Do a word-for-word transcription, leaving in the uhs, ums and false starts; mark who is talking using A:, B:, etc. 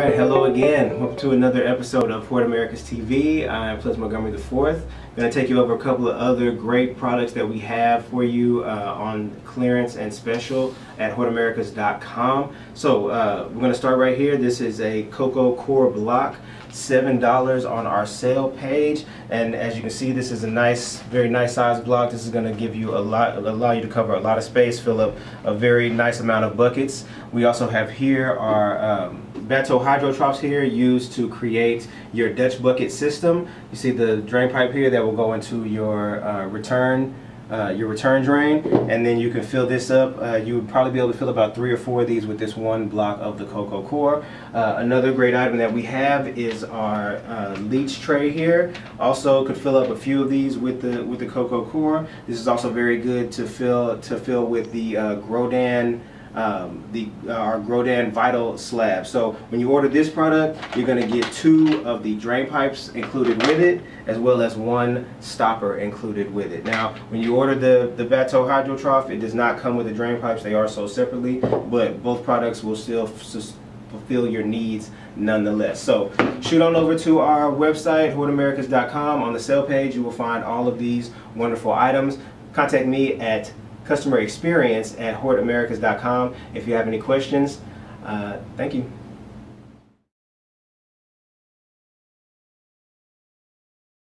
A: Alright, hello again. Welcome to another episode of Hort Americas T V. I'm Ples Montgomery the fourth. I'm going to take you over a couple of other great products that we have for you uh, on clearance and special at hort americas dot com. So uh, we're going to start right here. This is a Coco Coir block, seven dollars on our sale page, and as you can see, this is a nice, very nice size block. This is going to give you a lot, allow you to cover a lot of space, fill up a very nice amount of buckets. We also have here our um, Bato hydro troughs here, used to create your Dutch bucket system. You see the drain pipe here that will go into your uh, return Uh, your return drain, and then you can fill this up. Uh, you would probably be able to fill about three or four of these with this one block of the Coco Coir. Uh, another great item that we have is our uh, leach tray here. Also could fill up a few of these with the with the Coco Coir. This is also very good to fill to fill with the uh, Grodan. Um, the uh, our Grodan Vital slab. So when you order this product, you're going to get two of the drain pipes included with it, as well as one stopper included with it. Now, when you order the the Bato hydro trough, it does not come with the drain pipes. They are sold separately, but both products will still fulfill your needs nonetheless. So shoot on over to our website, hort americas dot com. On the sale page, you will find all of these wonderful items. Contact me at customer experience at hort americas dot com if you have any questions. Uh, thank you.